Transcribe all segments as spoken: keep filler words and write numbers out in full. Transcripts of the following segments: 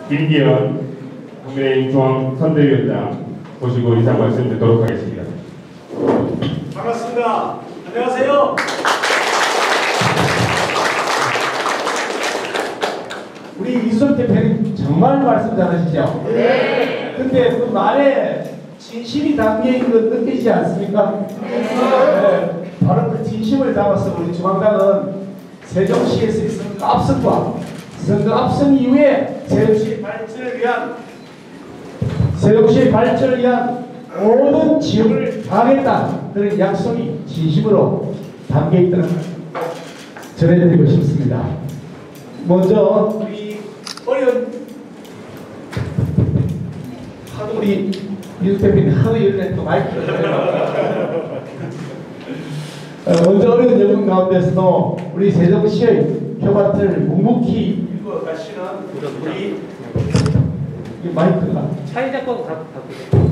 김기현 국민의힘 중앙선대위원장 모시고 인사 말씀 드리도록 하겠습니다. 반갑습니다. 안녕하세요. 우리 이수석 대표님 정말 말씀 잘하시죠? 네. 근데 그 말에 진심이 담겨있는 거 느끼지 않습니까? 네. 바로 그 진심을 담아서 우리 중앙당은 세종시에서 있은 선거 압승과 선거 압승 이후에 세종시 발전을 위한 세종시의 발전을 위한 모든 지원을 다하겠다 그런 약속이 진심으로 담겨있다는 전해드리고 싶습니다. 먼저 우리 어려운 하도 우리 이수 대표님 하도 이런데 또 마이크를 먼저 어려운 여건 가운데서도 우리 세종시의 표밭을 묵묵히 읽어가시는 우리 이 마이크가 차이 잡고 다 바꾸세요.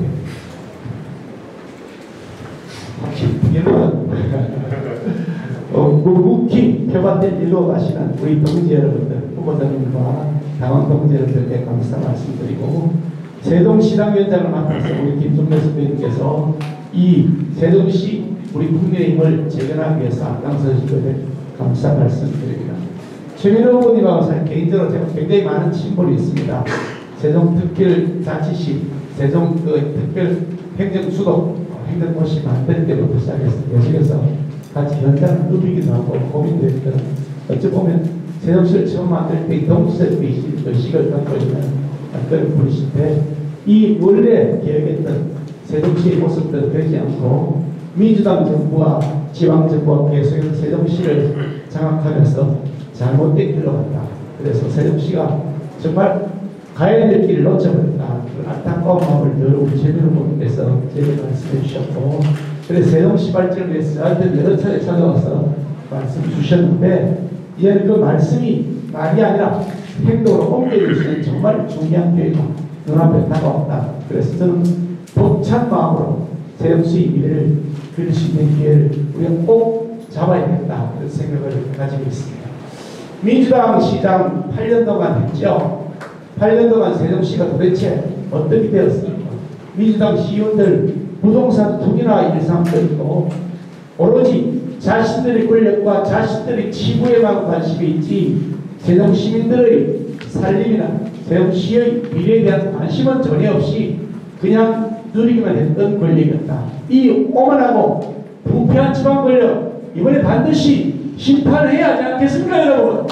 확실히 여러분 어, 묵묵히 표밭을 읽어가시는 우리 동지 여러분들, 후보자님과 당원 동지 여러분들께 감사 말씀드리고 세종시당위원장을 맡아서 우리 김종래 선배님께서 이 세종시 우리 국민의힘을 재건하기 위해서 앞장서신 것에 감사 말씀드립니다. 최민호 후보님하고 사실 개인적으로 제가 굉장히 많은 친분이 있습니다. 세종특별자치시, 세종 그 특별 행정수도 행정고시 만들 때부터 시작해서 여직에서 같이 현장을 누비기도 하고 고민도 했던 어찌 보면 세종시를 처음 만들 때 동시적 의식을 갖고 있는 그런 분이신데 이 원래 계획했던 세종시의 모습들은 되지 않고 민주당 정부와 지방정부가 계속해서 세종시를 장악하면서 잘못된 길로 갔다. 그래서 세종시가 정말 가야 될 길을 놓쳐버렸다. 그 안타까운 마음을 늘 우리 최민호 후보님께서 제게 말씀해 주셨고 그래서 세종시 발전을 위해서 저한테 여러 차례 찾아와서 말씀 주셨는데 이제는 그 말씀이 말이 아니라 행동으로 옮겨주시는 정말 중요한 계획이 눈앞에 다가왔다. 그래서 저는 벅찬 마음으로 세종시의 미래를 그릴 수 있는 기회를 우리가 꼭 잡아야겠다. 그런 생각을 가지고 있습니다. 민주당 시장 팔 년 동안 했죠. 팔 년 동안 세종시가 도대체 어떻게 되었습니까? 민주당 시의원들 부동산 투기나 일삼들고 오로지 자신들의 권력과 자신들의 치부에만 관심이 있지 세종 시민들의 살림이나 세종시의 미래에 대한 관심은 전혀 없이 그냥 누리기만 했던 권력이었다. 이 오만하고 부패한 지방 권력 이번에 반드시 심판해야 하지 않겠습니까 여러분?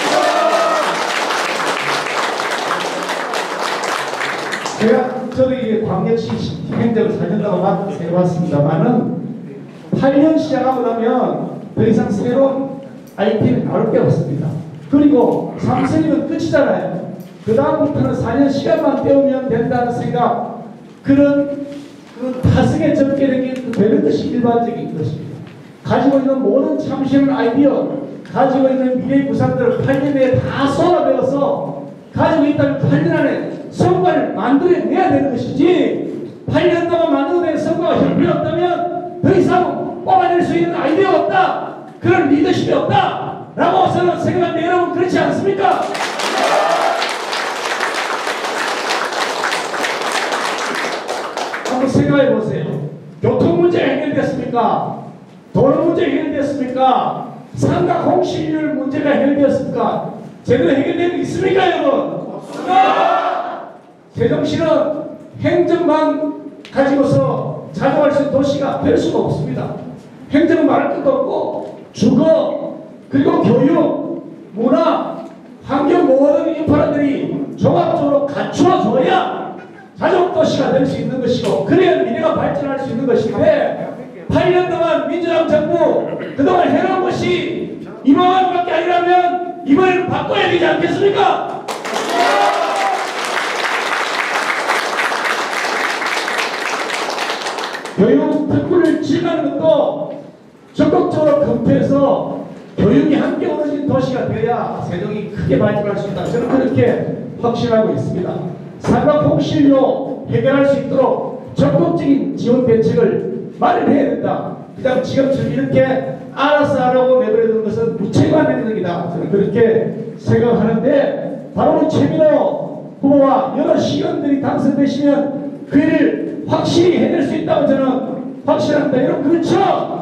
제가 저도 이게 광역시 행정을 사 년 동안 해봤습니다만은 팔 년 시작하고 나면 더 이상 새로운 아이템이 나올 게 없습니다. 그리고 삼 선이면 끝이잖아요. 그 다음부터는 사 년 시간만 때우면 된다는 생각 그런 그 타성에 접게 되는 것이 일반적인 것입니다. 가지고 있는 모든 참신한 아이디어 가지고 있는 미래 구상들을 팔 년 내에 다 쏟아내어서 가지고 있다면 팔 년 안에 성과를 만들어내야 되는 것이지 팔 년 동안 만들어낸 성과가 형편이 없다면 더 이상 뽑아낼 수 있는 아이디어가 없다. 그런 리더십이 없다. 라고 저는 생각하는데 여러분 그렇지 않습니까? 한번 생각해 보세요. 교통 문제가 해결됐습니까? 도로 문제 해결됐습니까? 상가 공실률 문제가 해결됐습니까? 제대로 해결된 게 있습니까 여러분? 없습니다. 세종시는 행정만 가지고서 자동할 수 있는 도시가 될 수가 없습니다. 행정은 말할 것도 없고 주거 그리고 교육 문화 환경 모든 인프라들이 종합적으로 갖추어줘야 자족도시가 될 수 있는 것이고 그래야 미래가 발전할 수 있는 것인데 팔 년 동안 민주당 정부 그동안 해놓은 것이 이만큼밖에 아니라면 이번에는 바꿔야 되지 않겠습니까? 교육 특구를 진행하는 것도 적극적으로 검토해서 교육이 함께 어우러진 도시가 되어야 세종이 크게 발전할 수 있다. 저는 그렇게 확신하고 있습니다. 상가 공실료 해결할 수 있도록 적극적인 지원 대책을 마련해야 된다. 그냥 지금처럼 이렇게 알아서 하라고 내버려두는 것은 무책임한 행동이다. 저는 그렇게 생각하는데 바로 최민호 후보와 여러 시의원들이 당선되시면 그 일을 확실히 해낼 수 있다고 저는 확실합니다. 여러분 그렇죠?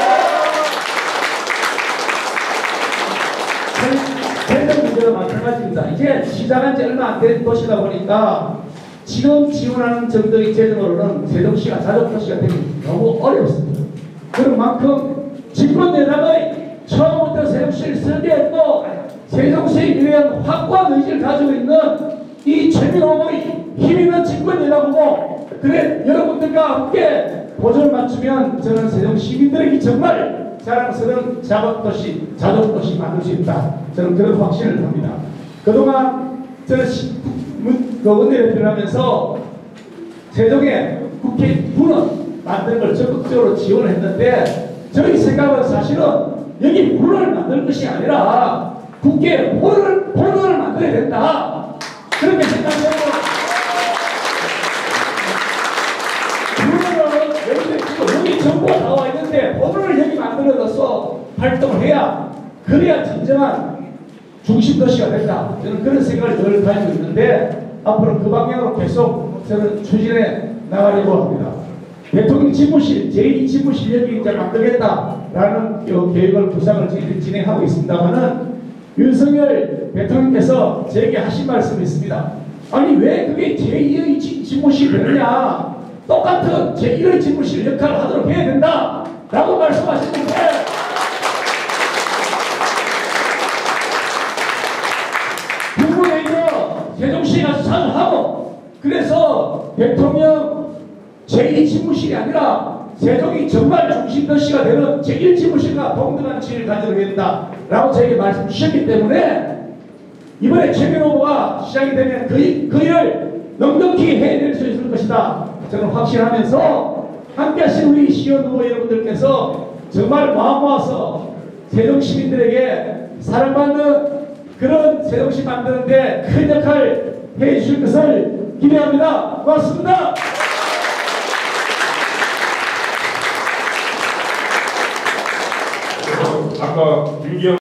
대전 문제도 마찬가지입니다. 이제 시작한 지 얼마 안 된 도시다 보니까 지금 지원하는 정도의 재정으로는 세종시가 자족도시가 되기 너무 어렵습니다. 그런 만큼 집권 여당의 처음부터 세종시를 설계했고 세종시에 위한 확고한 의지를 가지고 있는 이 최민호 후보의 힘있는 집권 여당 후보, 그래 여러분들과 함께 도전을 맞추면 저는 세종 시민들에게 정말 자랑스러운 자족도시, 자족도시 만들 수 있다. 저는 그런 확신을 합니다. 그동안 저는 시, 문, 그 원내대표를 하면서 세종에 국회 분원 만드는 걸 적극적으로 지원을 했는데 저희 생각은 사실은 여기 분원을 만들 것이 아니라 국회 본원을, 본원을 만들어야 된다. 그렇게 생각해요. 분원은 여기, 여기 정부가 나와 있는데 본원을 여기 만들어서 활동을 해야 그래야 진정한 중심도시가 된다. 저는 그런 생각을 늘 가지고 있는데 앞으로 그 방향으로 계속 저는 추진해 나가려고 합니다. 대통령 집무실, 제이 집무실 여기 이제 만들겠다라는 계획을 구상을 진행하고 있습니다만은 윤석열 대통령께서 제게 하신 말씀이 있습니다. 아니 왜 그게 제이의 집무실이 되느냐? 똑같은 제일의 집무실 역할을 하도록 해야 된다 라고 말씀하셨는데 국무회의도 세종시에 가서 참여하고 그래서 대통령 제이 집무실이 아니라 세종이 정말 중심도시가 되는 제일 집무실과 동등한 지위를 가지게 된다 라고 저에게 말씀 주셨기 때문에 이번에 최민호 후보가 시작이 되면 그, 그 일을 넉넉히 해낼 수 있을 것이다 저는 확신하면서 함께 하신 우리 시의원 후보 여러분들께서 정말 마음 모아서 세종 시민들에게 사랑받는 그런 세종시 만드는데 큰 역할 해주실 것을 기대합니다. 고맙습니다. 아까 윤기영